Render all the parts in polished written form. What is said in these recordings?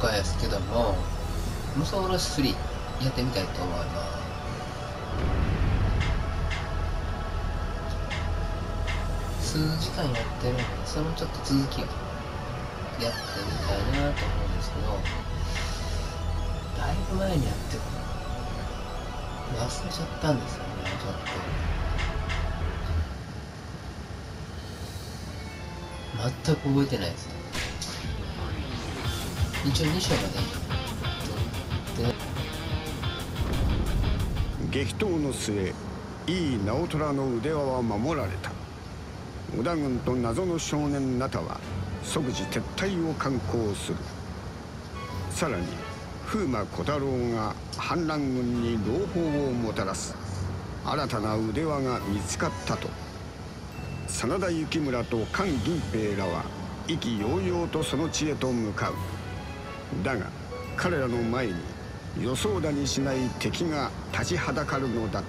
かですけども、無双ロス3やってみたいと思います。数時間やってるので、そのちょっと続きをやってみたいなと思うんですけど、だいぶ前にやって忘れちゃったんですよね、ちょっと。全く覚えてないです。一応2章まで激闘の末、井伊直虎の腕輪は守られた。織田軍と謎の少年ナタは即時撤退を敢行する。さらに風魔小太郎が反乱軍に朗報をもたらす。新たな腕輪が見つかったと真田幸村と菅銀平らは意気揚々とその地へと向かう。だが彼らの前に予想だにしない敵が立ちはだかるのだった。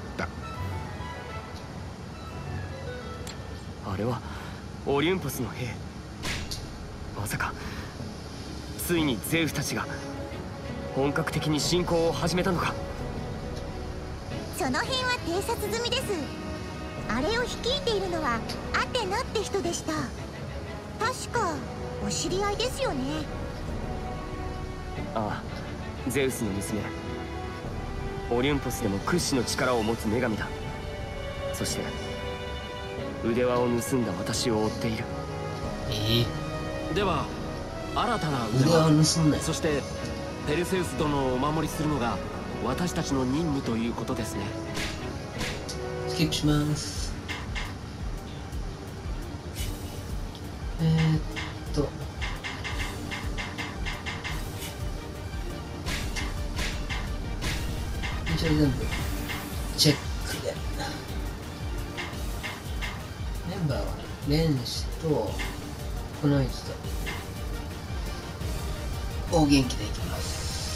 あれはオリュンポスの兵。まさかついにゼウスたちが本格的に侵攻を始めたのか。 その辺は偵察済みです。あれを率いているのはアテナって人でした。確かお知り合いですよね。 ああ、ゼウスの娘。オリュンポスでも屈指の力を持つ女神だ。そして腕輪を盗んだ私を追っている。 では新たな腕輪を盗んだよ。 そしてペルセウス殿をお守りするのが私たちの任務ということですね。 スキップします。一応全部チェックで。メンバーはレンシとこの位置と大元気でいきます。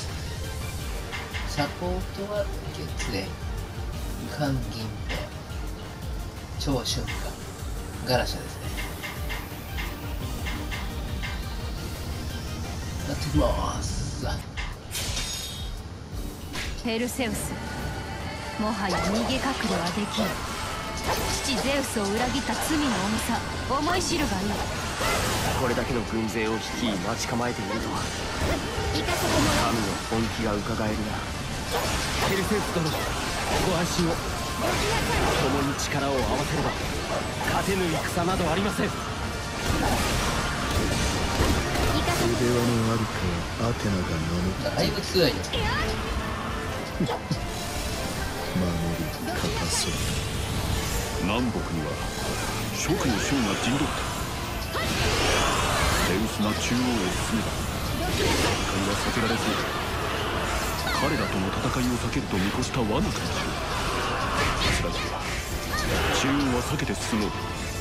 サポートは月齢、菅銀平、超瞬間、ガラシャですね。やってきます。 ペルセウス、もはや逃げ隠れはできん。父ゼウスを裏切った罪の重さ、思い知るがいい。 これだけの軍勢を率い待ち構えているとは神の本気がうかがえるな。 ペルセウス殿、ご安心を。共に力を合わせれば勝てぬ戦などありません。 腕輪のありかはアテナが守った。 だいぶ強いね。 守りかたそう。 南北には諸君の将が陣取った。手薄な中央へ進めば戦いは避けられそうだ。彼らとの戦いを避けると見越した罠かもしれない。すらば中央は避けて進もう。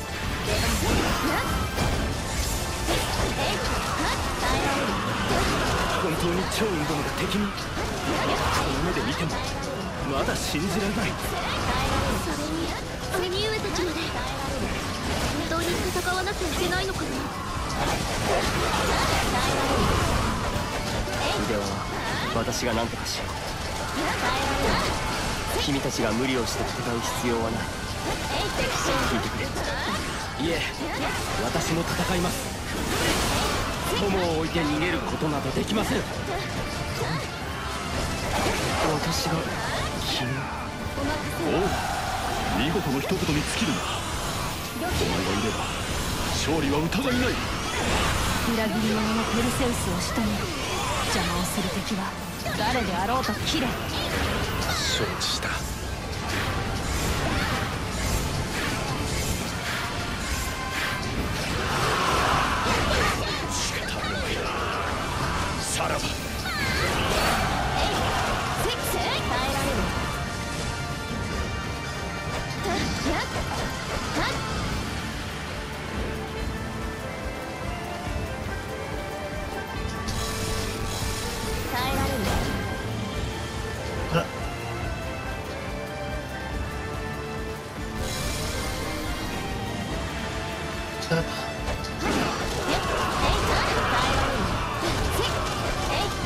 本当に趙雲殿が敵に。この目で見てもまだ信じられない。 それに兄上たちまで本当に戦わなきゃいけないのかな。 腕輪は私が何とかしよう。君たちが無理をして戦う必要はない。聞いてくれ。 いえ、私も戦います。友を置いて逃げることなどできません。 私が君を。 おう、見事の一言に尽きるな。お前がいれば勝利は疑いない。 裏切り者のペルセウスを仕留め、邪魔をする敵は誰であろうと切れ。 承知した。仕方あるまい。さらば。 あら、力か。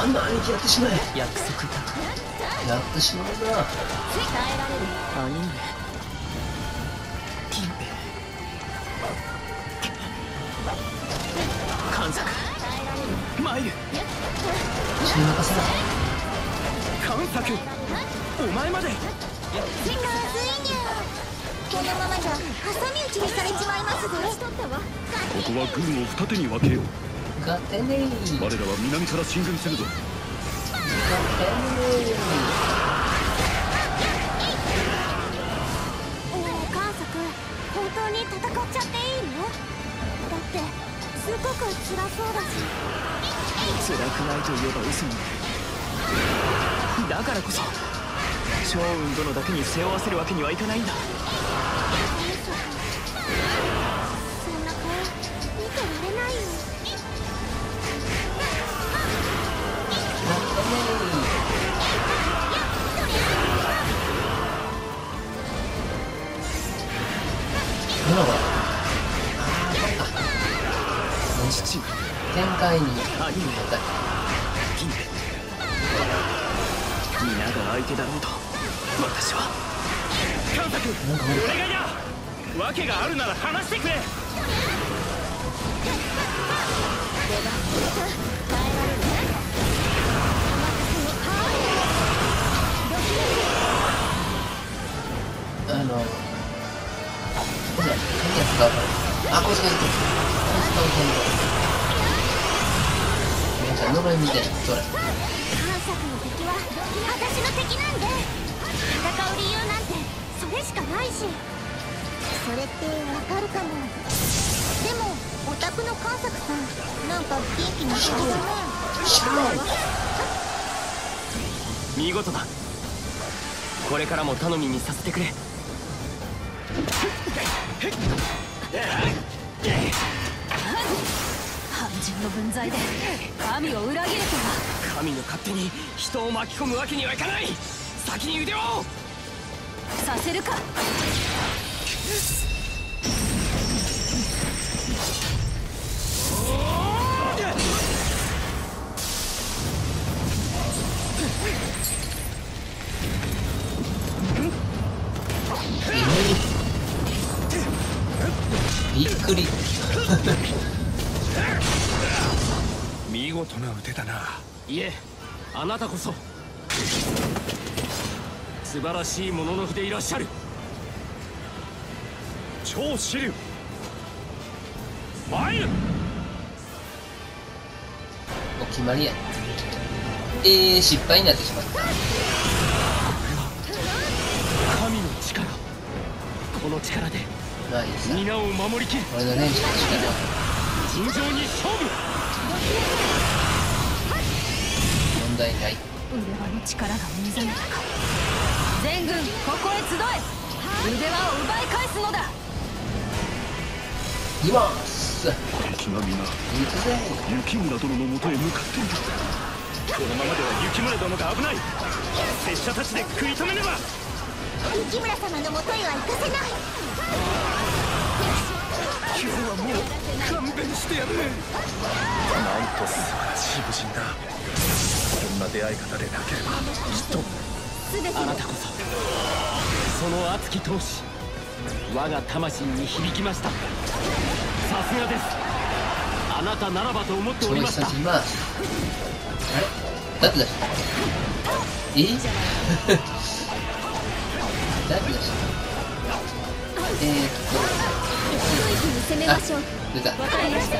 あんな兄貴やってしまえ。 約束だ。 やってしまうな。 兄上銀兵衛関作参る。 一緒に任せな。 関作お前まで。 ついにこのままじゃ挟み撃ちにされちまいますぜ。 ここは軍を二手に分けよう。 ガテネー。 我らは南から進軍するぞ。 ガテネー。 関作、本当に戦っちゃっていいの？だってすごく辛そうだし。 辛くないと言えば嘘になる。だからこそ趙雲殿だけに背負わせるわけにはいかないんだ。 そんな顔見てられないよ。 今は父展開に兄上銀兵衛皆が相手だろうと私は。関作お願いだ。訳があるなら話してくれ。 あ、こいつがいる。じゃあ呪い見てそれ。 関作の敵は私の敵なんで、戦う理由なんてそれしかないし。それってわかるかも。でもオタクの関作さんなんか元気にしてるね。 見事だ。これからも頼みにさせてくれ。 半純の分際で神を裏切るとは。 神の勝手に人を巻き込むわけにはいかない。先に腕をさせるか。 びっくり。 見事な腕だな。 いえ、あなたこそ素晴らしいものの筆いらっしゃる。 超支流参る。 お決まりや。失敗になってしまった。 神の力。この力でまあいいさ。 皆を守りきる。 俺の連射の力。 尋常に勝負。 問題ない。 腕輪の力が目覚めたか。全軍ここへ集え。腕輪を奪い返すのだ。 いきます敵が皆行くぜ。 雪村殿のもとへ向かっている。 このままでは雪村殿が危ない。拙者たちで食い止めねば。 雪村様のもとへは行かせない。 今日はもう勘弁してやる。なんと素晴らしい武人だ。こんな出会い方でなければきっと。 あなたこそその熱き闘志、我が魂に響きました。さすがです。あなたならばと思っておりました。 あれ誰だし誰だし一気に攻めましょう。 出た。 わかりました。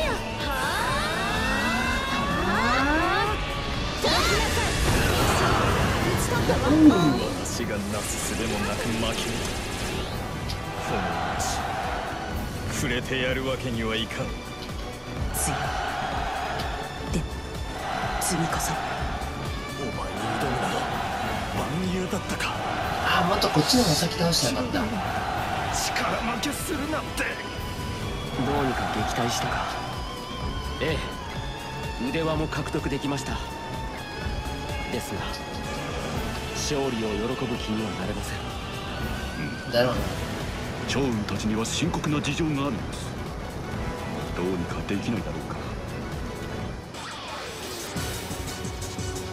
私がなすすべもなく負ける。この道触れてやるわけにはいかん。 強い。でも次こそ。 お前に挑むなど万有だったか。 あ、もっとこっちの方が先倒してなかった。 力負けするなんて。 どうにか撃退したか。ええ、腕輪も獲得できました。ですが勝利を喜ぶ気にはなれません。 だろうな。 趙雲たちには深刻な事情があるんです。どうにかできないだろうか。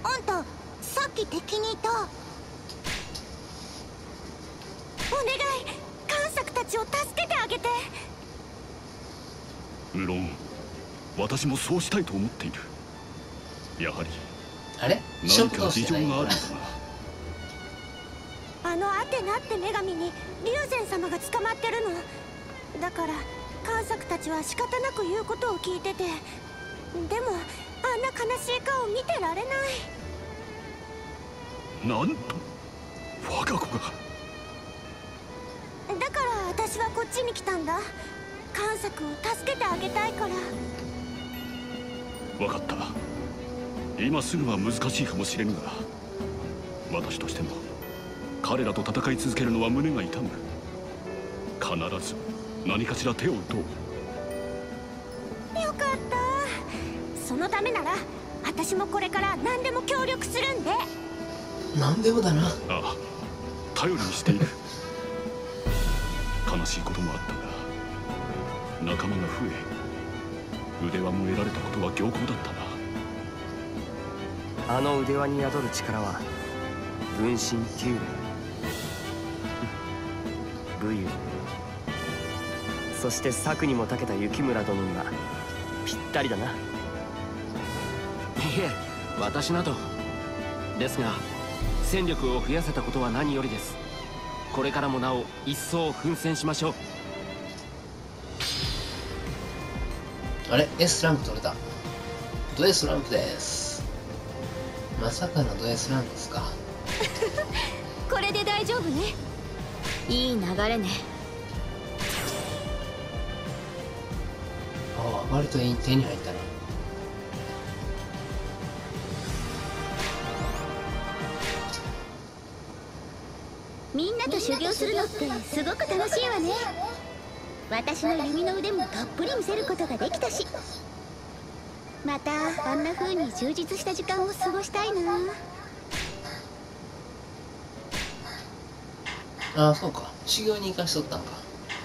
あんたさっき敵にいた。お願い、贋作たちを助けてあげて。 無論私もそうしたいと思っている。やはりあれ何か事情があるのだな。 あのアテナって女神に龍禅様が捕まってるのだから、贋作たちは仕方なく言うことを聞いてて、でもあんな悲しい顔見てられない。 なんと我が子が。 だから私はこっちに来たんだ。贋作を助けてあげたいから。 分かった。今すぐは難しいかもしれぬが、私としても彼らと戦い続けるのは胸が痛む。必ず何かしら手を打とう。 よかった。そのためなら私もこれから何でも協力するんで。 何でもだな。 ああ、頼りにしている。悲しいこともあったが仲間が増え、腕輪も得られたことは良好だったな。 あの腕輪に宿る力は分身テューレ、武勇、そして策にも長けた雪村殿にはぴったりだな。いえ、私などですが、戦力を増やせたことは何よりです。これからもなお一層奮戦しましょう。 あれ S ランク取れた。ド S ランクです。まさかのド S ランクですか。 これで大丈夫ね。いい流れね。 ああ、割といい手に入ったな。 みんなと修行するのってすごく楽しいわね。私の弓の腕もたっぷり見せることができたし、またあんな風に充実した時間を過ごしたいな。 ああ、そうか。修行に行かしとったんか。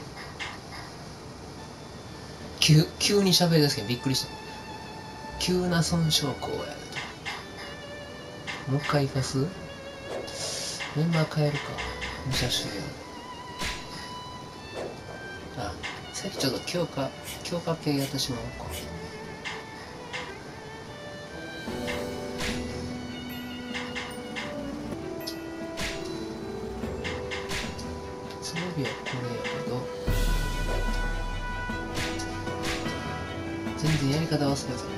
急に喋り出すけどびっくりした。急な損傷口をやると。もう一回行かす？メンバー変えるか。武者修行。あ、さっきちょっと強化系やってしまおうか。装備はこれやけど、全然やり方忘れてる。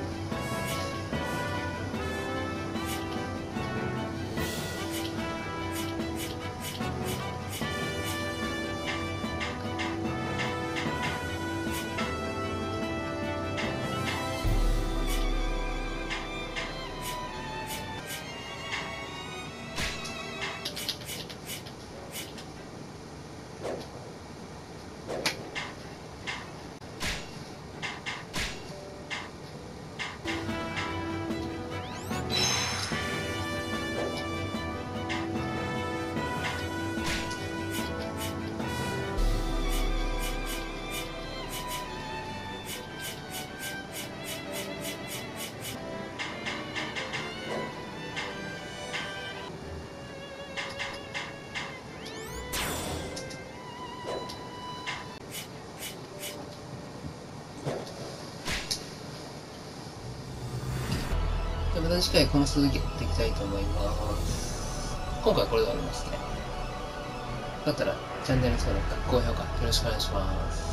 また次回この続きやっていきたいと思います。今回はこれで終わりますね。よかったらチャンネル登録、高評価よろしくお願いします。